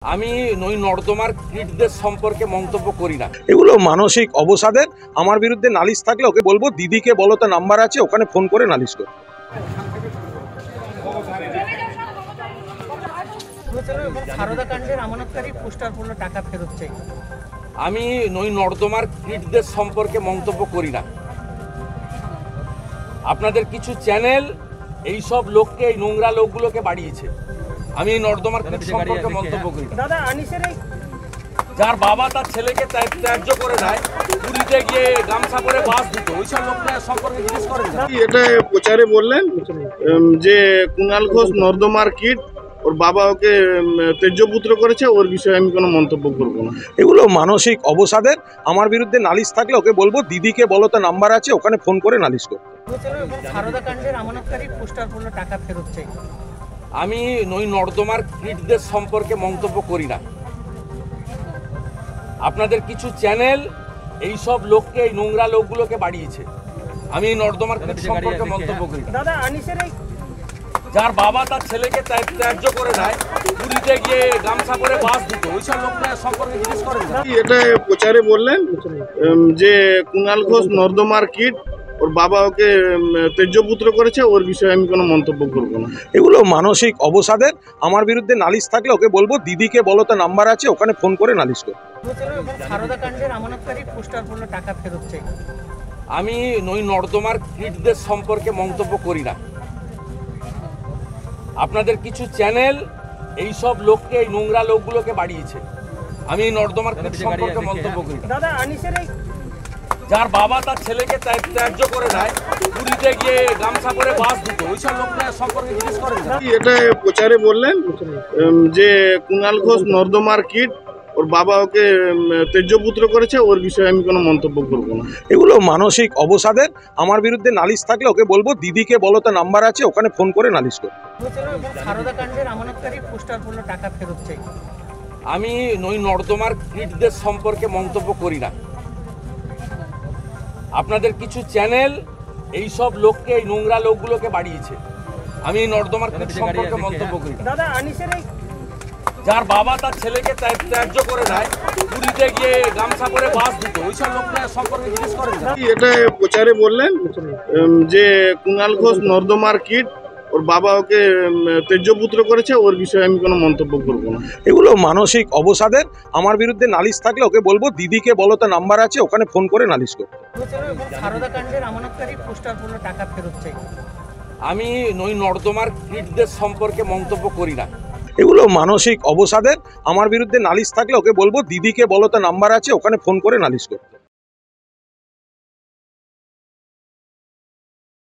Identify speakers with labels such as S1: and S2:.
S1: আমি ওই নর্দমার কীটদের সম্পর্কে মন্তব্য করি না।
S2: এগুলো মানসিক অবসাদের। আমার বিরুদ্ধে নালিশ থাকলে ওকে বলবো দিদিকে বলো, তো নাম্বার আছে, ওখানে ফোন করে নালিশ করো।
S1: আমি ওই নর্দমার কীটদের সম্পর্কে মন্তব্য করি না। আপনাদের কিছু চ্যানেল এই সব লোককে, এই নোংরা লোকগুলোকে বাড়িয়েছে। আমি এই নর্দমার কীট সম্পর্কে মন্তব্য করি না। যার বাবা তার ছেলেকে ত্যায্য করে দেয়, পুরীতে গিয়ে গামছা করে বাস দিত, ওইসব লোকরা সম্পর্কে জিজ্ঞেস করেন।
S3: এটা প্রচারে বললেন যে কুণাল ঘোষ নর্দমার কীট, ওর বাবা ওকে তেজ্যপুত্র করেছে, ওর বিষয়ে আমি কোনো মন্তব্য করব না।
S2: এগুলো মানসিক অবসাদের। আমার বিরুদ্ধে নালিশ থাকলে ওকে বলবো দিদিকে বলো, তো নাম্বার আছে, ওখানে ফোন করে নালিশ করো।
S1: আমি ওই নর্দমার কীটদের সম্পর্কে মন্তব্য করি না। আপনাদের কিছু চ্যানেল এই সব লোককে, এই নোংরা লোকগুলোকে বাড়িয়েছে। আমি এই নর্দমার কীট সম্পর্কে মন্তব্য করি না। যার বাবা তার ছেলেকে ত্যায্য করে দেয়, পুরীতে গিয়ে গামছা করে বাস দিত, ওইসব লোকরা সম্পর্কে জিজ্ঞেস করেন।
S3: এটা প্রচারে বললেন যে কুণাল ঘোষ নর্দমার কীট, ওর বাবা ওকে তেজ্যপুত্র করেছে, ওর বিষয়ে আমি কোনো মন্তব্য করব না।
S2: এগুলো মানসিক অবসাদের। আমার বিরুদ্ধে নালিশ থাকলে ওকে বলবো দিদিকে বলো, তো নাম্বার আছে, ওখানে ফোন করে নালিশ করো।
S1: আমি ওই নর্দমার কীটদের সম্পর্কে মন্তব্য করি না। আপনাদের কিছু চ্যানেল এই সব লোককে, এই নোংরা লোকগুলোকে বাড়িয়েছে। আমি এই নর্দমার কীট সম্পর্কে মন্তব্য করি না। যার বাবা তার ছেলেকে ত্যায্য করে দেয়, পুরীতে গিয়ে গামছা করে বাস দিত, ওইসব লোকরা সম্পর্কে জিজ্ঞেস করেন।
S3: এটা প্রচারে বললেন যে কুণাল ঘোষ নর্দমার কীট, ওর বাবা ওকে তেজ্যপুত্র করেছে, ওর বিষয়ে আমি কোনো মন্তব্য করব না।
S2: এগুলো মানসিক অবসাদের। আমার বিরুদ্ধে নালিশ থাকলে ওকে বলবো দিদিকে বলো, তো নাম্বার আছে, ওখানে ফোন করে নালিশ করো।
S1: আমি ওই নর্দমার কীটদের সম্পর্কে মন্তব্য করি না। আপনাদের কিছু চ্যানেল এই সব লোককে, এই নোংরা লোকগুলোকে বাড়িয়েছে। আমি এই নর্দমার কীট সম্পর্কে মন্তব্য করি না। যার বাবা তার ছেলেকে ত্যায্য করে দেয়, পুরীতে গিয়ে গামছা করে বাস দিত, ওইসব লোকরা সম্পর্কে জিজ্ঞেস করেন।
S3: এটা প্রচারে বললেন যে কুণাল ঘোষ নর্দমার কীট, ওর বাবা ওকে তেজ্যপুত্র করেছে, ওর বিষয়ে আমি কোনো মন্তব্য করব না।
S2: এগুলো মানসিক অবসাদের। আমার বিরুদ্ধে নালিশ থাকলে ওকে বলবো দিদিকে বলো, তো নাম্বার আছে, ওখানে ফোন করে নালিশ করো।
S1: আমি ওই নর্দমার কীটদের সম্পর্কে মন্তব্য করি না।
S2: এগুলো মানসিক অবসাদের। আমার বিরুদ্ধে নালিশ থাকলে ওকে বলবো দিদিকে বলো, তো নাম্বার আছে, ওখানে ফোন করে নালিশ করো।